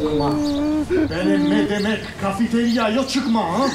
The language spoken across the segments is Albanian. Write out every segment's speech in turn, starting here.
çıkma. Benim ne demek kafeteryaya çıkma ha?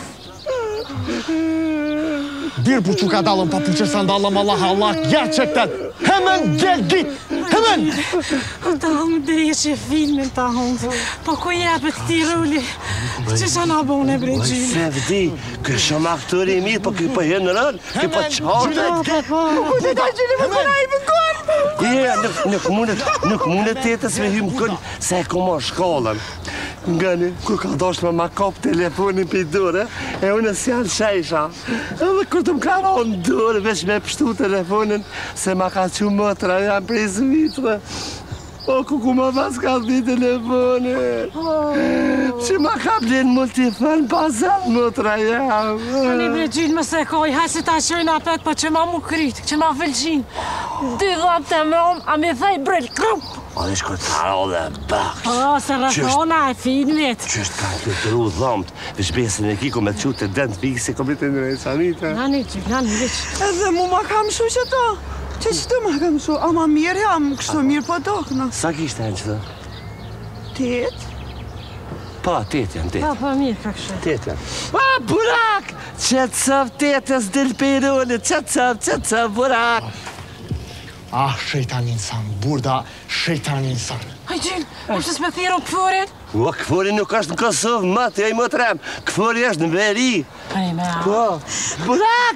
1,5 adalım papuça sandalım Allah Allah gerçekten. Hemen gel git. Hemen. Daarom deze film daarom. Pourquoi je hebt het hier rolig? Het is een abonne bridge. Ça veut dire que je suis acteur émis pour que pas une rôle, que pas de chance. Hoe dat jullie me gewoon even kon? Ja, nu comune tetas me hum kun, sai como escola. Gane, cu cadoș mă cop telefonul pe dură, e una seară șaișa. Mă curtum clar on dură, vezi me pștu telefonul, se mă cați un mătra, am prezuită. O cu cum mă vas ca de telefonul. Și mă cap din multifan pasat mătra ia. Nee, Brigitte, maar zeg, hij zit daar zo naar bed, maar je mam moet kriet, je mag wel zien. Die loopt hem om aan mijn vijbril krop. Alles goed halen, bach. Oh, ze gewoon hij film weet. Just kan je het rood lamp. We spelen een keer met zoete dent, wie ze komt in de sanita. Ja, niet. Ze moet maar gaan zo zitten. Het is te maken zo. Ama meer hem, ik sta meer per dag. Zeg eens eens dan. Dit? Pa, dit en dit. Papa, meer kijk zo. Dit en. Ah, Burak! Tjetsaf, tetas del perone. Tjetsaf, Burak. Ah, şeytan insan. Burada şeytan insan. Hey, Jim, heb je met hier op voorin? Wat voor je nu kast een Kosovo, mat, jij moet rem. Voor je een veri. Hey, maar. Burak!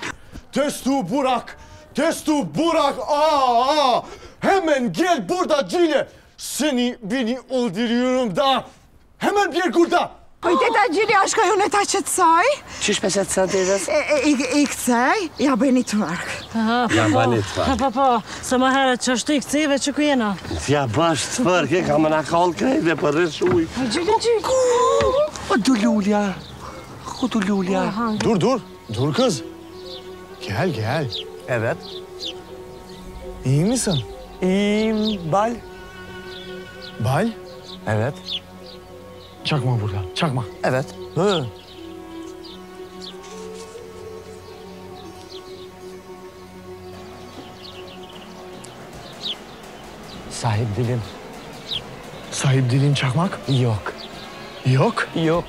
Testu Burak. Aa. Hemen gel burada Cile. Beni öldürüyorum da. Hemen bir burada. Uite, dar Gili, aș ca eu ne tace țai? Ce-și pe să te Ik țai? Ja ben niet werk. Ja, maar niet waar. Papa, ze mag haar het zo stik zien, weet je hoe je nou? Ja, bast, werk. Ik ga me naar gal krijgen, per resui. Wat doe Julia? Goed doe Julia. Dur kız. Gel. Evet. İyi misin? İyiyim. Bal. Bal? Evet. Çakma burada. Çakma. Evet. Hı. Sahip dilim. Sahip dilin çakmak? Yok. Yok. Yok.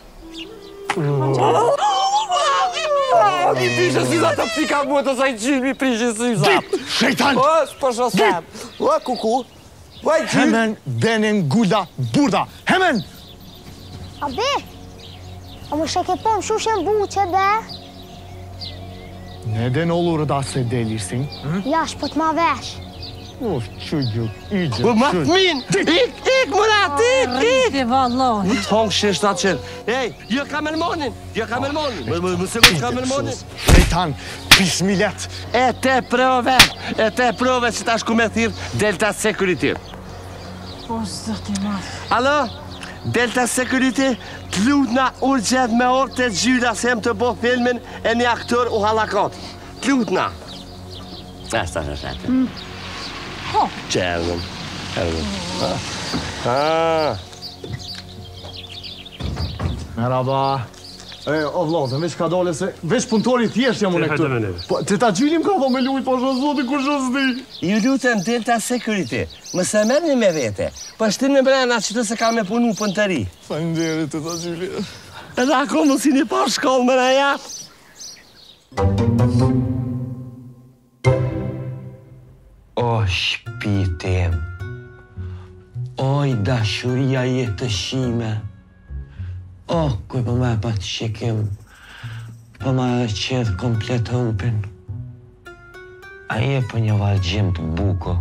Mi pricezi să pica moto să-i cil, mi pricezi za. Git şeytan. Pășosam. O, cucu. Vay cil. Hemen benim Gulda burada. Hemen. Abi, ama şekerim şu şey buçede. Neden olur da sen delirsin? Yaş putma ver. Of çocuk, iyice Bu mat min. Ik, Murat, ik. Die vallahi. Tongşe statçer. Hey, je kan mijn monin. Je kan mijn monin. Musse kan mijn monin. Şeytan, pis millet. Até prova se estás a cometer Delta Security. Allo? Delta Security, Tlutna urgent med åter Judas hem till på filmen en aktör och halakot. Tlutna. Nästan så sätt. Jävlar. Merhaba. Avladım, veç ka dole se... Veç punëtori thjesht jam unë këtu. Po, të ta gjylim ka po me lujt, po zoti kur zdi. Ju lutem Delta Security. Më se merrni me vete. Po shtim në brenda që të se ka me punu për të ri. Faleminderit të ta gjyli. Edhe akoma si një pa shkollë më na jap. O, shpitim. Oj, dashuria jetëshime. O, kuj po me pa të shikim. Po ma qedh komplet hupin. A je po një valgjim të buko.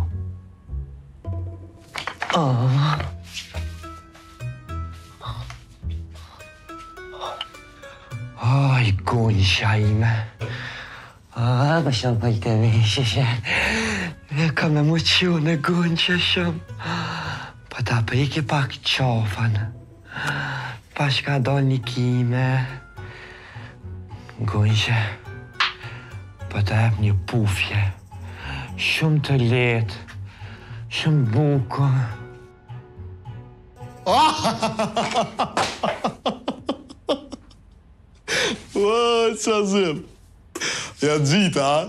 Oj, gunqa ime. Pa shumë për të vishëshe. Ka me muqu në gunqa shumë. Po ta priki pak qofan. Pa shka dol një kime. Gunqa. Po ta ep një pufje. Shumë të letë. Shumë buko. Vay qazim. Ja gjita, ha?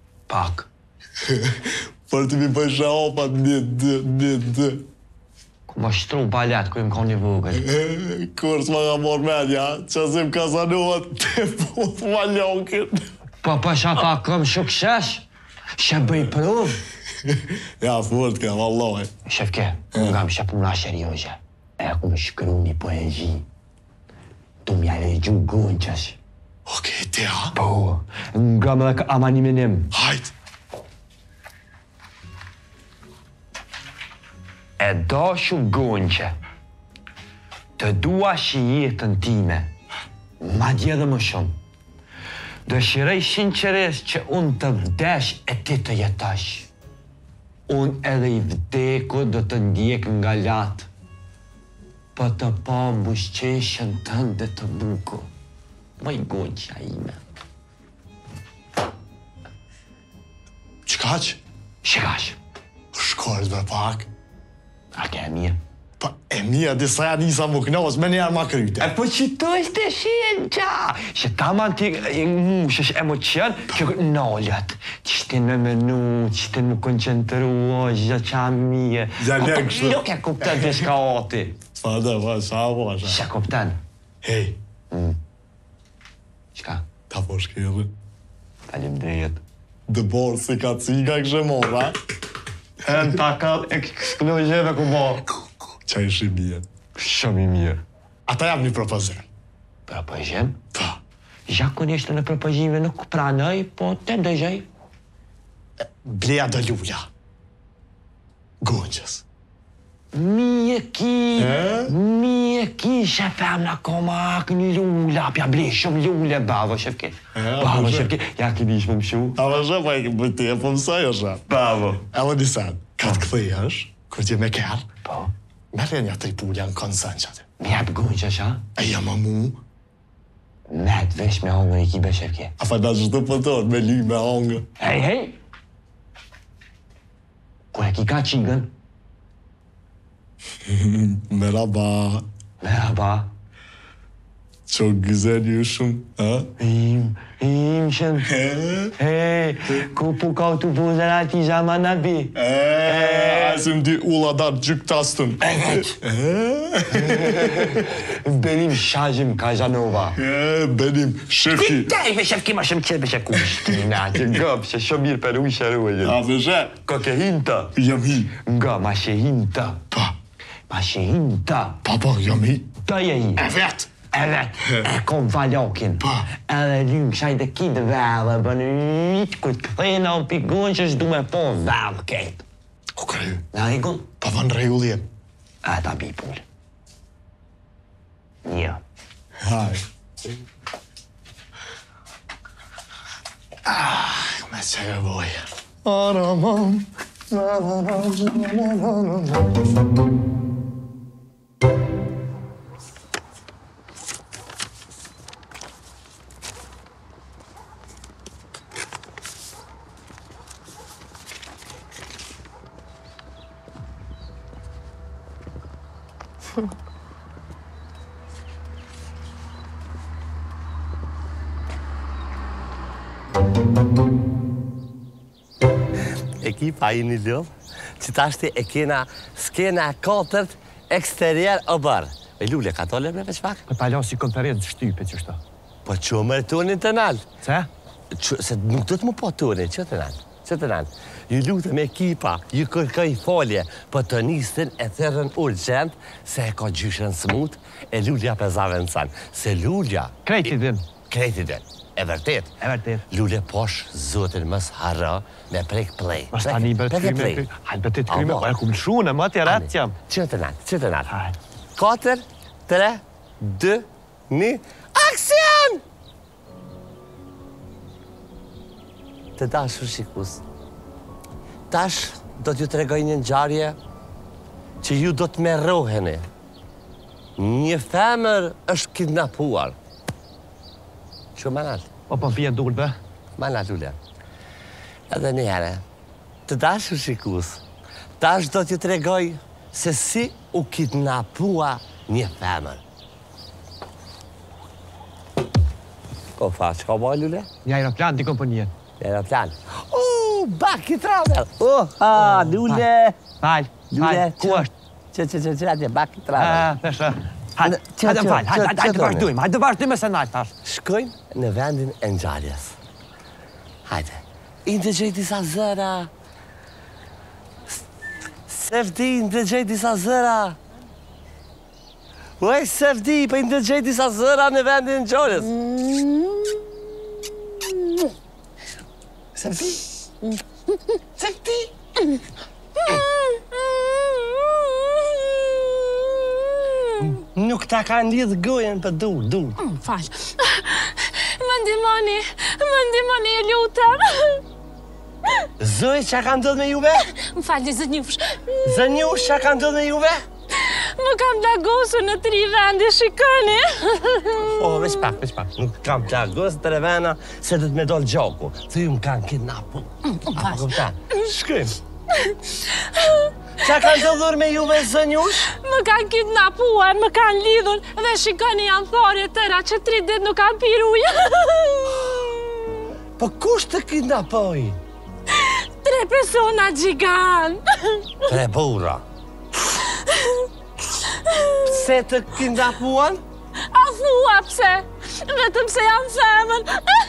Pak. Për të mi pësha opat një. Ku më shtru balet, ku im ka një vogël. Kur s'ma ka mor medja, që sim kazanohet të puth maljokin. Po pasha pa këm sukses, që bëj provë. Ja, fort ka, vallaj. Shefke, nga më shapuna serioze. E ku më shkru një poezi. Tu m'ja regju Gonqës. Okej, ti ha? Po, nga më dhe ka amanimin im. Hajt. E dashu Gonqë, të dua që jetën time, ma dje dhe më shumë. Dëshirej sinqeres që unë të vdesh e ti të jetash. Unë edhe i vdeku do të ndjek nga latë, për të pa mbusqeshën tënde të buku. Moj Gonqa ime. Qkaq? Shikash, Shkojt me pak. a ke e mirë? Pa, e mija disa ja nisa më knos, me njerë ma kryte. E po që të ishte shenë qa, që ta man ti mushesh emocion, që nallat, që shtin me menu, që shtin më koncentrua, që qa mije. Ja le kështu. Nuk e kuptan të shka ati. Sa dhe, pa, sa po, sa. Që kuptan? Hej, Qka? ta po shkelin. Falim drejet. Dë borë si ka cika kështë mora. E në takat ekskluzeve ku bo. Qa ishi mije. Shumë i mirë. Ata jam një propozim. Propozim? Pa. Zakonisht në propozime nuk pranoj, po të dëgjoj. Bleja do lulla. Gonqës. Mie ki, që femna koma ak një lulla, pja ble shumë lulle, bavo, shefke. Bavo, shefke, ja ki dish me më shu. A më shë, pa e këmë bëjtë e po mësaj është. Bavo. Edhe një sen, ka të këthej është, kur t'je me kërë, Po, me rjenja të i pulja në konsën që atë. mi jep Gonqa, qa? E jam a mu, Me të vesh me hongër i kibe, shefke. a fa da qështu pëtor, me ly me hongë. Hej! Kur e ki ka qigën, Merhaba, merhaba. çok güzel yuşum, ha? İyiyim şen. Hey, ku ka të buzër ati zaman abi. Asim di uladan cüktastın. Evet. Benim şarjım Kazanova. Benim şefki. Daj me shefki ma shumë qëtë me shefku shtina, që gëpë, që shumë mirë për ujë shërujë. A vëshe, Ka ke hinta. jam hi. Nga ma she hinta. Pa, Ma she hinta. pa, jam hi. Ta je hi. Evet. Evet, e kom valakin. Pa. Edhe lymë shaj të kitë vellë, për në vitë, ku të këthena o pigon që shdu me po vellë këtë. O kry, Në rregull? pa van regullim. A ta bi pull. Një. Haj. Me që e boj. Aramam. Ekipa i një lëvë, që tashti e kena skena 4 eksterier o bërë. E Lule, ka tole me veç pak? Po palo si konferencë shtype që shto. Po që më tonin të nalë. Se? Se nuk do të më po tonin, që të nalë? Që të nalë? Ju lutëm ekipa, ju kërkoj folje, për të nistin e thërën urgent, se e ka gjyshën smut, e Lulja për zavën sanë. Se Lulja... Krejti din. Krejti din. E vërtet. E vërtet. Lule posh zotin mës harra me prek play. Mas tani bërë të kryme. Hajtë bërë të kryme, o e ku më shune, ma të ratë jam. Që të natë. 4, 3, 2, 1, aksion! Të dashur shikus, tash do t'ju tregoj një ngjarje që ju do të merroheni. Një femër është kidnapuar. Që manal? O po pia dur bë? Manal, Lule. Edhe një herë, të dashur shikus, tash do t'ju tregoj se si u kidnapua një femër. Ko fa, që ka boj, Lule? Një aeroplan t'i komponien. Aeroplan. Back i travel! Lule! Falj, Lule, ku është? Që, bak i trave. Pesha. Hajde më falë, hajde të vazhdojmë se nalë tash. Shkojmë në vendin e ngjarjes. Hajde. I ndëgjej disa zëra. Sefdi, i ndëgjej disa zëra. Uej, Sefdi, pa i ndëgjej disa zëra në vendin e ngjarjes. Sefdi? Sefdi? Nuk ta ka lidh gojen për dur. Falë. Më ndihmoni, e lutem. Zoj, që ka ndodhë me juve? Më falë, Zënjush. Zënjush, që ka ndodhë me juve? Më kam plagosur në 3 vende, shikoni. Veç pak. Nuk kam plagosur 3 vende, se dhe të me dollë gjoku. Të ju më kanë kidnapu. Apo këpta? Shkrim. Qa ka ndodhur me juve, Zënjush? Më kanë kidnapuar, më kanë lidhur, dhe shikoni janë thore tëra që 3 ditë nuk kanë pirë ujë. Po kush të kidnapoj? 3 persona gjigant. 3 burra. Pse të kidnapuan? A thua pse? Vetëm se janë femën.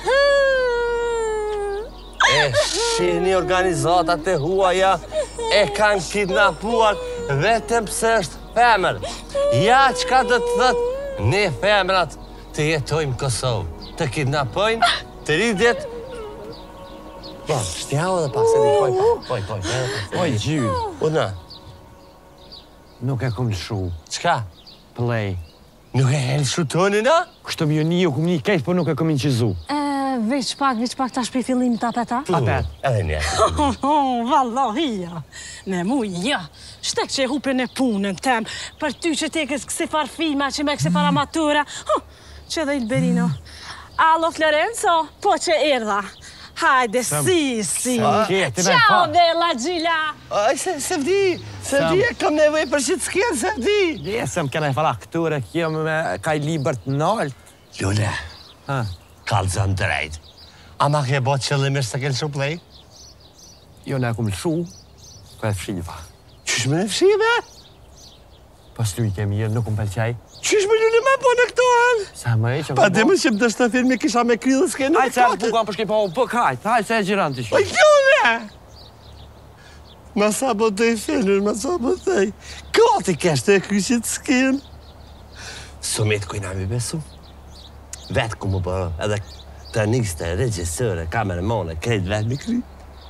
Shini organizatat e huaja e kanë kidnapuar vetëm pse është femër. Ja qka do të thëtë ne femrat të jetojmë Kosovë. Të kidnapojnë, të rridet. Po, shtjao dhe pak se di, poj. Oj, gjyë. Una, Nuk e kom lëshu. qka? Play. Nuk e lëshu toni, na? Kështë më ju kom një kejtë, po nuk e kom inqizu. Veç pak tash për fillimit apeta. Apet. Edhe një. Vallohia. Ne mu, ja. Shtek që e hupin e punën tem. Për ty që te kësi farfima, që me kësi faramatura. Që dhe Ilberino. Allo, Florenzo, po që erdha. Hajde, si. Ciao, Bella Gjila. Aj, Sefdi, e kam nevoj për që të s'kjenë, Sefdi. Jesëm kena e fakturë, kjo me kaj liber të nalt. Lule, kalëzën drejt. A ma ke bot qëllimisht të kelë play? Jo ne kom lëshu, ka e fshiva. Qysh me në fshive? Pas luj ke mirë, nuk kom pëlqaj. Qysh me lule me po në këto halë? Sa më e që Pa dhe më shqip dështë të filmi kisha me kry dhe s'ke nuk hajtë se e bukan për shkej pa unë pëk, hajtë se e gjiran të Oj, shumë. lule! Ma sa po të i filmir, ma sa po të i. Kati keshte e kryqit s'ken. Sumit kujna mi besu. Vetë ku më bërë, edhe të niste, regjisëre, kameramone, krejt vetë mi kry.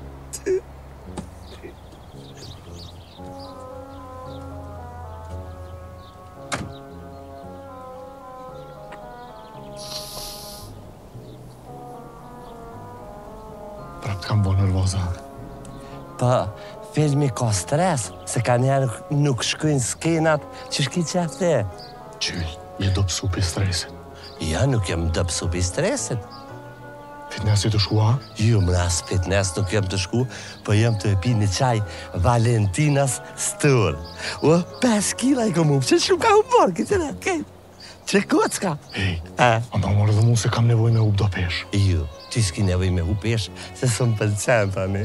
Prap t'kam bo nervoza. Pa, filmi ka stres, se ka njerë nuk shkojnë skenat që shki qefte. Qyll, je do pësu për stresit. Ja, nuk jem dëpsu për stresit. Fitnessi të shkua? Ju, mras fitness nuk jem të shku, po jem të pi një qaj Valentinas Stur. O, 5 kila i kom up, që shumë ka humor, këtë në kejt. Që kocka? Ej, anda morë dhe mu se kam nevoj me up do pesh. Ju, ti s'ki nevoj me upesh, se së më pëlqen, tani.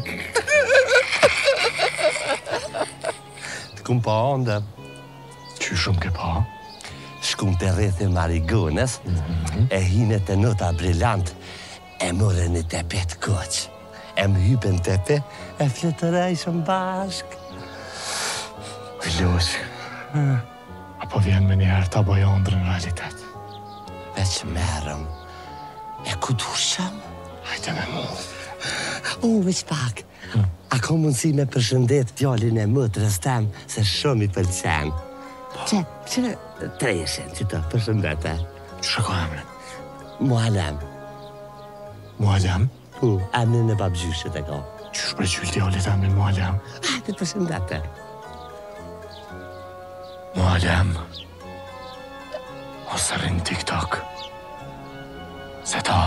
Të kum pa onda. Që shumë ke pa? Shkum të rreth e Marigones, e hine të nota brillant, e more një tepet koq. E më hypen tepe, e fletërajshëm bashk. Veloq. Apo vjen me njëherë ta bëja ndrë në realitet. Veç merëm. E ku dushëm? Hajte me mu. Veç pak. A ka mundësi me përshëndet fjallin e mëtërës tem, se shumë i pëlqen. Që treshen që të përshëndete? Që shko emrin? Mualem. Mualem? Po, emrin e babgjyshet e ka. Që shpreqyll t'jallit emrin Mualem? Hajde përshëndete. Mualem. Ose rrin TikTok. Se ta.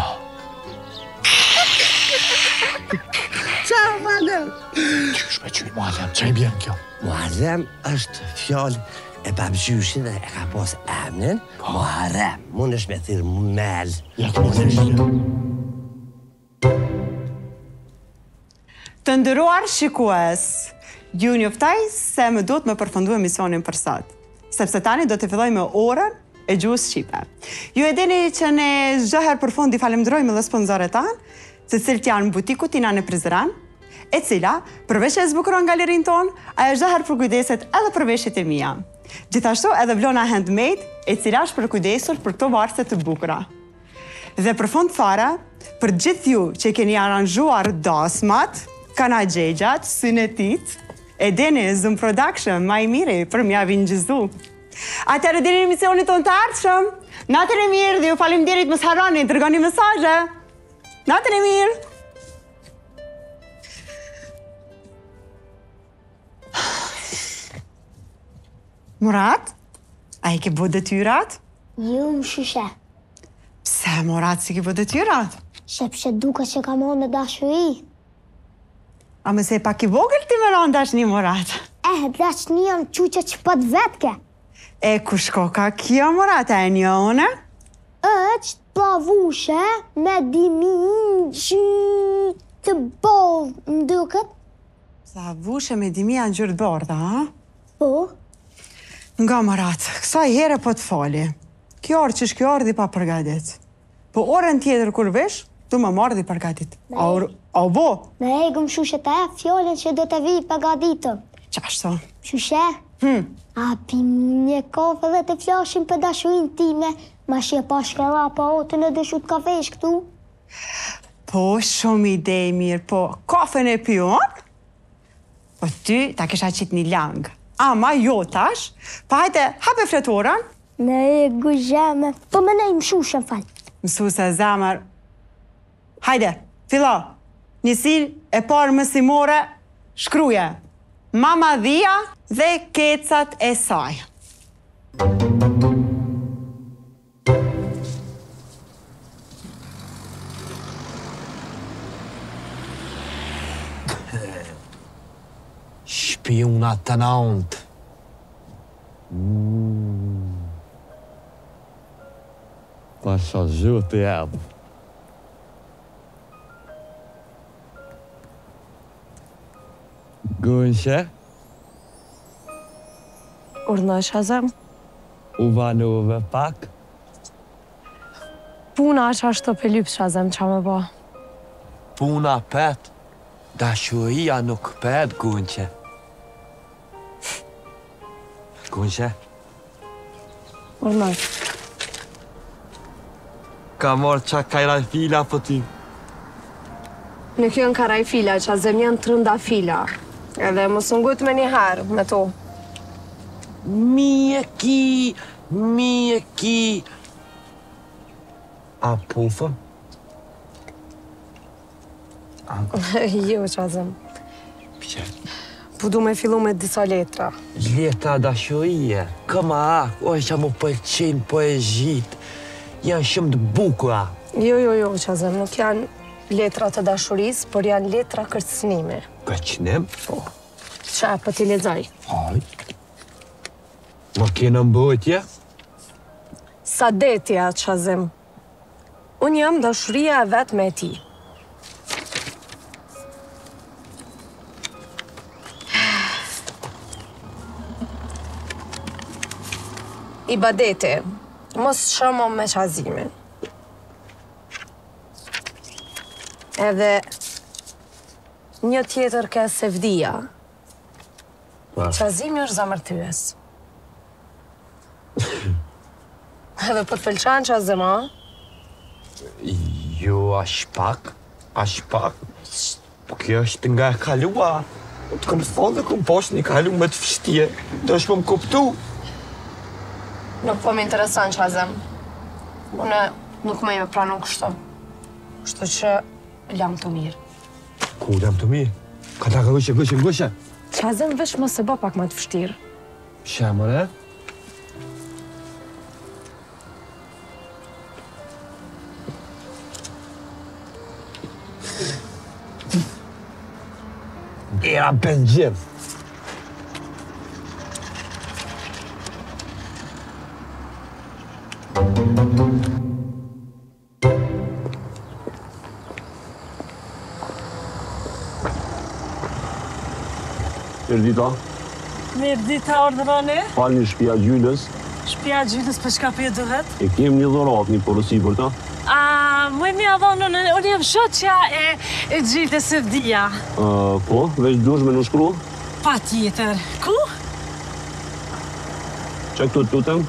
Ciao, Mualem. Që shpreqyll Mualem, që i bjen kjo? Muharrem është fjallë e babgjyshin dhe e ka pos emnin Muharrem. Mund është me thirë mel. Ja të më thirë. Të ndëruar shikues, Ju njoftoj se më duhet me përfundu emisionin për sot, sepse tani do të filloj me orën e gjuhës shqipe. Ju e dini që ne çdo herë për fund i falenderojmë edhe sponsorët tanë, të cilët janë butiku Tina në Prizren, e cila, përveç e zbukuron galerinë tonë, ajo çdo herë përkujdeset edhe për veshjet e mia. Gjithashtu edhe Vlona Handmade, e cila është përkujdesur për këto varse të bukura. Dhe për fund fare, për gjithë ju që keni aranxhuar dasmat, kanaxhexhat, synetit, e dini Zoom Production, ma i miri për mja vingjizu. Atëherë dini emisionit tonë të ardhshëm. Natën e mirë dhe ju faleminderit mos harroni, dërgoni mesazhe. Natën e mirë. Murat, a i ke bë detyrat? Ju më shushe. Pse, Murat, si ke bë detyrat? Sepse duke që ka marrë në dashuri. A mëse pak i vogël ti më rënë dashni, Murat? Dashni janë quqe që pat vetke. E ku shko ka kjo, Murat, e njone? Është plavushe me dimin që të bordë, më duket. Sa vushe me dimi janë gjyrë borda, ha? Po, Nga, Murat, kësa i here po të fali. Kjo orë që shkjo orë di pa përgadit. Po orën tjetër kur vesh, du më marrë di përgadit. A bo? me egëm shushe të e fjallin që do të vi përgatitëm. Qashto? Shushe, a pim një kafe dhe të flashim për dashurin time, ma shje pa shkara pa otën e dëshut kafesh këtu. Po, shumë ide mirë, po, kafen e pion? Po ty ta kisha qitë një langë. Ama jo tash, pa hajte hape fletoran. Me egu zheme, po me nejmë shushe falë. Mësu se zemër. Hajde, filo, njësin e parë mësimore, shkruje. Mama dhia dhe kecat e saj. Shpionat të nëndë. Pasha zhut e jabë. Gënqe, Urnoj Shazem. u vanuve pak. Puna është ashtu për lypë Shazem qa me ba. Puna pet, dashuria nuk pet, Gunqe. Gunqe, Urnoj. ka marrë qa kajraj fila për ty. Nuk janë karaj fila, Shazem janë trënda fila. Edhe mos ngut me një herë, me to. Mjeki. A pufëm? Jo, Shazem. Pje. Po du me fillu me disa letra. Letra dashurie, këma ak, oj që mu pëlqen poezit, janë shumë të bukura. Jo, Shazem, nuk janë letra të dashuris, por janë letra kërcënimi. Kërcënim? Po. Qa, për t'i lexoj. Aj. Më kene mbëtje? Sa detja, Shazem. Unë jam dashuria e vetë me ti. Ibadeti, mos shëmo me qazimin. Edhe një tjetër ka sevdia. Qazimi është zamërtyes. Edhe po të pëlqan qazim, a? Jo, ashtë pak. Po kjo është nga e kalua. Të kom thonë dhe kom poshtë një kalu me të fështje. Të është po më kuptu. Nuk po më interesan qazim. Une nuk me pranu kështu. Kështu që lam të mirë. Ku jam të mirë? Ka ta gëshe. Qazim vesh më se bë pak më të vështirë. Shemër, e? Era pëngjim. Mirdita, Mirë dita ordroni. falni shtëpia Gjylës. Shtëpia Gjylës për çka për duhet? E kem një dhuratë, një porosi për ta. Më mi adhonë, unë jam shoqja e Gjylës së Vdia. Po, veç dush me në shkru? Pa tjetër. Ku? Që këtu të tutem?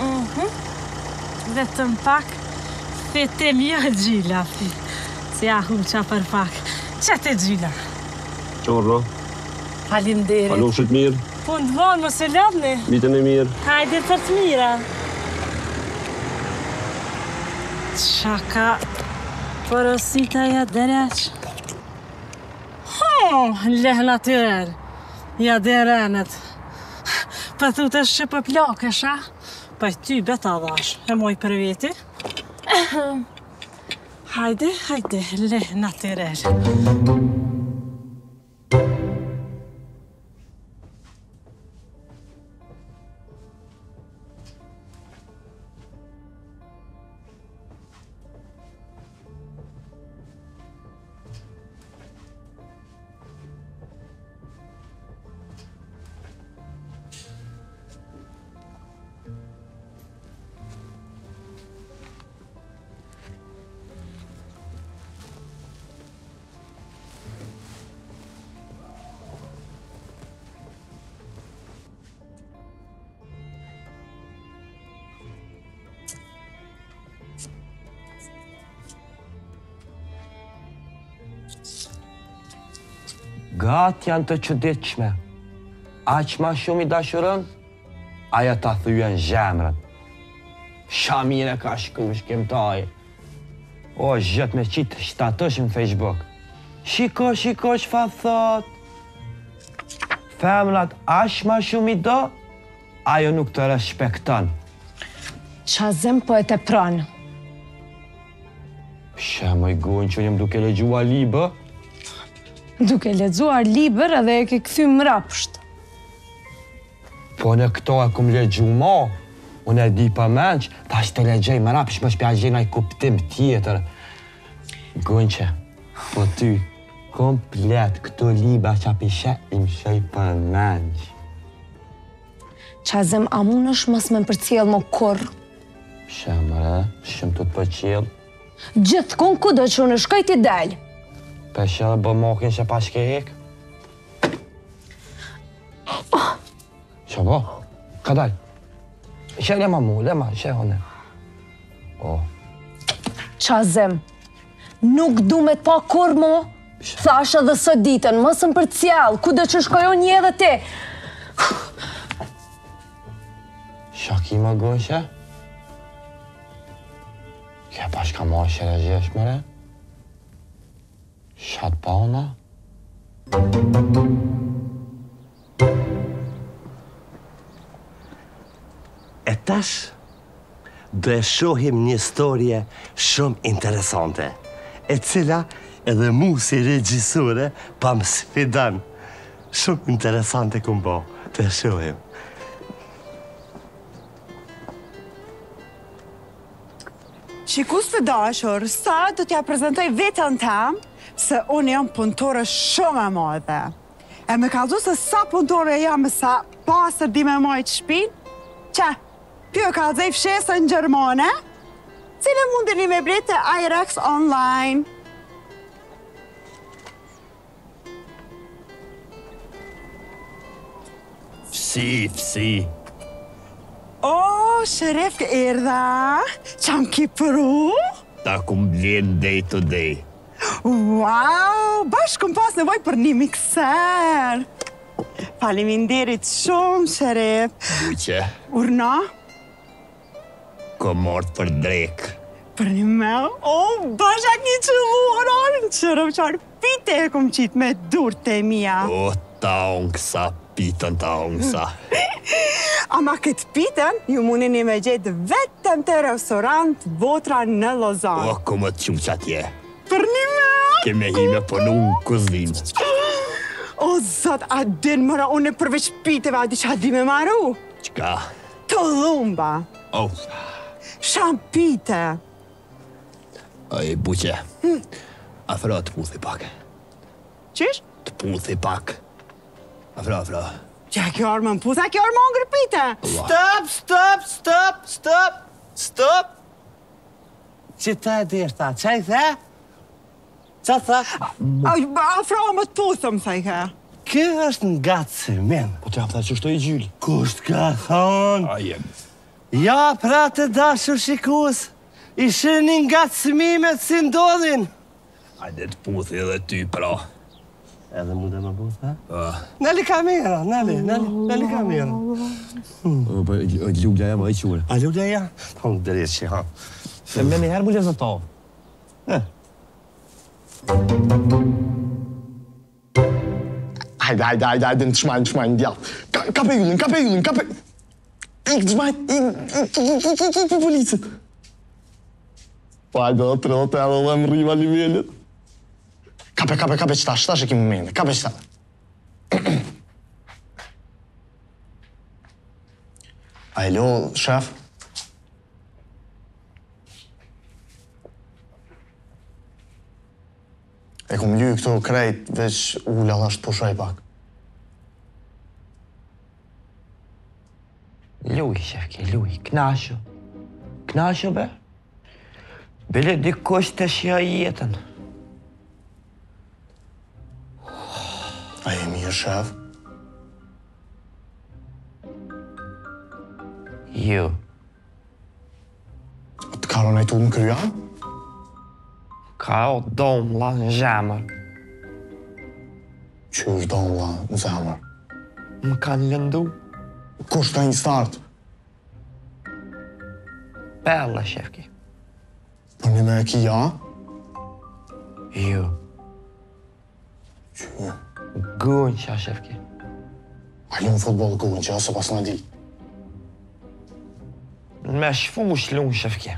Vetëm pak. Fete mja Gjyla. Si ja huqa për pak. Qëtë e Gjyla? Qorra, Faleminderit. kalofshit mirë, Punë të vonë, mos e lodhni. ditën e mirë. Hajde për të mira. Qaka porosita ja dereq. Leh natyrë. Ja derenet. Për thu të shqip për plakësh, a? Pa ty beta dhash. E moj për veti. Hajde, leh natyrë. Gatë janë të çuditshme. Aq ma shumë i dashurën, aja ta thyen zemrën. Shamire ka shkru shkimtaj. O, zhët me qitë shtatësh në Facebook. Shiko çfa thot. Femrat aq ma shumë i do, ajo nuk të respekton. Qazem po e të pranë. Shemoj gojnë që jem duke lexuar libër. Duke lexuar libër edhe e ke kthy mrapsht. Po në këto e kum lexu ma, unë e di për menç, tash të lexoj më rapsh më shpja gjena i kuptim tjetër. Gonqe, po ty, komplet këto libra që apishe im shoj për menç. Qazem, a munësh mos me përcjell më kur? Shemre, shumë të të përqil. Gjithkun ku do që unë shkoj t'i del. Peshe dhe bë mokin që pa shke hek. Që bo? Ka dal? Që lema mu, lema, që hone. Qazem, nuk du me t'pa kur mo. Thash edhe së ditën, mos më përcjell, ku do që shkoj unë një edhe ti. Shakima gojshë? Kje pa shka ma shë regjesh mëre? Shatë pa ona? E tash, do e shohim një historie shumë interesante, e cila edhe mu si regjisore pa më sfidan. Shumë interesante këmë bo, do e shohim. Shikus të dashur, sa do t'ja prezentoj vetën tem, se unë jam punëtore shumë e madhe. E me ka dhu se sa punëtore jam e sa pasër di me majtë shpin, që, pjo ka dzej fshesën Gjermane, cile mundeni me blete Irex online. Fsi. O, Sheref ke erdha, qam ki pru? Ta kum blen day to day. Wow, bashkë këm pas nevoj për një mikser. Faleminderit shumë, Sheref. Buqe, Urna? ko mort për drek. Për një me? O, bashak një qëlluar, në qërëm qarë pite e kom qitë me durët e mija. O, ta ongsa, pitën ta ongsa. Ama këtë pitën, ju mundeni me gjetë vetëm të restorant Botra në Lozan. O, ko më të quqa tje. Për një me? Keme hime për në kuzin. O, zot, a din mëra unë përveç piteve, a di që a di me maru? Qka? Të lumba. O, Shampite. oj, buqe. Afro të puthi pak. Qish? Të puthi pak. Afra. Ja, kjo armën pusa, kjo armën ngërpite. Stop! Që ta e dirë ta, që i the? Qa tha? Afra më të pusëm, thaj ka. Kë është ngacëmin. Po t'jam tha që shto i gjyli. Kusht ka thonë? Ja, pra të dashur shikus, ishe një ngacëmimet si ndodhin. Hajde të puthi edhe ty, pra. Edhe mu dhe më puth, ha? Nali kamera, nali kamera. Po, lugja ja më e qure. A lugja ja? Po në drejt që ha. Se me një herë mu gjezë to. Hajde, në të shmajnë, djallë. Ka pe yllin. Ik të shmajnë, ik policët. Po hajde, o trote, edhe dhe më rriva nivellet. Kape, qëta që kemi mende, kape qëta. Alo, shef? E kom lyë këto krejt, veç ulla dhe është pushoj pak. Luj, shefke, luj, knasho, be. Bile dikush të shja jetën. A e mirë, shef? Jo. Të kalon e tu më krya? Ka o dom, la, në zemër. Qysh dom, la, në zemër? Më kanë lëndu. Kush ka një start? Bella, shefke. Për një me e ki, ja? Jo. Qysh? Gunqa, shefke. A lunë futbol gunqa, se pas në di. Me shfush lunë, shefke.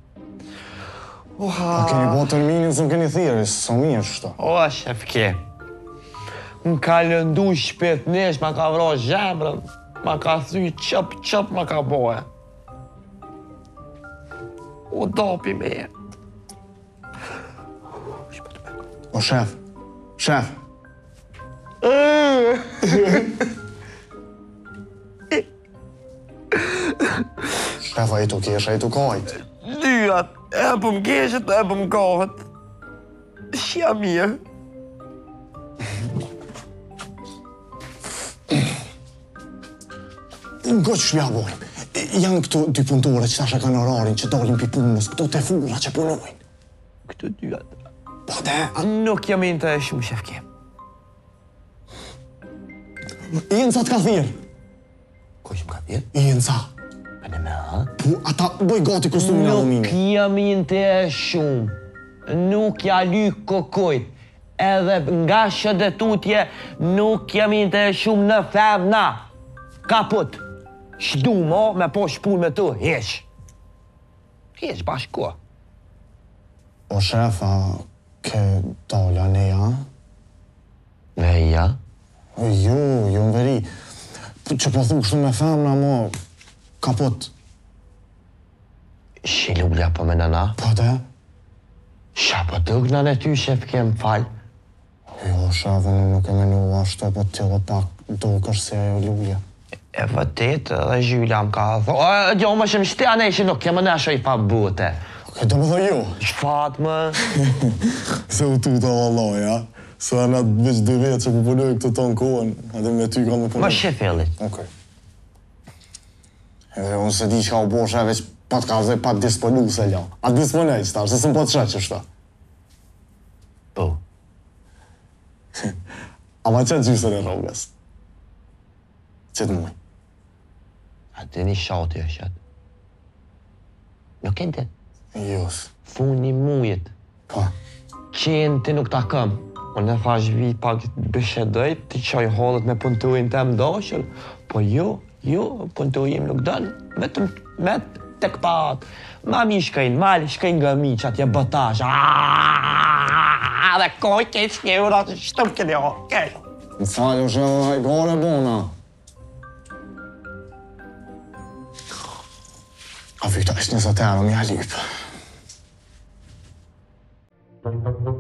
A keni po terminin se më keni thirë, së mirë shto. O, shefke. Më ka lëndu shpet nesh, ma ka vro zemrën. Ma ka thy qëp ma ka boje. O, dopi me e. O, shef. Shef, a i tu kesh, a i tu kajt. Dyat, e pëm keshet, e pëm kohët. Shja mirë. Ngo që shpja bojmë. Janë këto dy punëtore që tasha kanë orarin, që dolin pi punës, këto te fura që punojnë. Këto dyat. Po te? Nuk jam inte e shumë, shefke. Jenca t'ka thirë. Ko që më ka thirë? Jenca. Për në me, ha? Po, ata bëj gati kostumin alumini. Nuk jam inte e shumë. Nuk ja lyk kokojt. Edhe nga shëtë tutje, nuk jam inte e shumë në femna. Kaput. Shdu mo me po shpun me tu, heq. Heq bashko. O shefa, ke dolla ne ja? Ne ja? Jo, në veri. Që po thu kështu me femna, mo, kaput. Shilulja po me nëna? Po te? Qa po dëgna në ty, shef, kem fal? Jo, shefa, në nuk e menu ashtu, po t'jellë pak dukër se ajo lulja. E vëtet, dhe Zhyla më ka thonë, jo, më shumë shtea ne që nuk kemë nesho i pa bute. Oke, do më dhe jo. Shfat më? Se u tuta vallaj, ja? Se anë atë veç 2 vetë që po punoj këtë tonë kohën, edhe me ty ka me punoj. Më shefellit. Okej. Edhe unë se di që ka u bosha veç pa t'ka dhe pa disponu se la. A disponej qëta, se s'm po t'shet që shta. Po. Ama qëtë gjysër e rogës? Qëtë muj? A të një shati është atë. Nuk e të? Jos. Funi mujit. Pa. Qenë ti nuk ta këm. Unë e thash vi pak bëshedoj, ti qoj hodhët me puntuin të mdoshër. Po jo, puntuim nuk dënë. Vetëm me tek pat. Mami shkajnë, mali shkajnë nga mi që atje bëtash. Dhe koj keq një ura të shtëm këni o, keq. Më falë është edhe hajgore bona. A vikta është një zëtero, mi a lypë.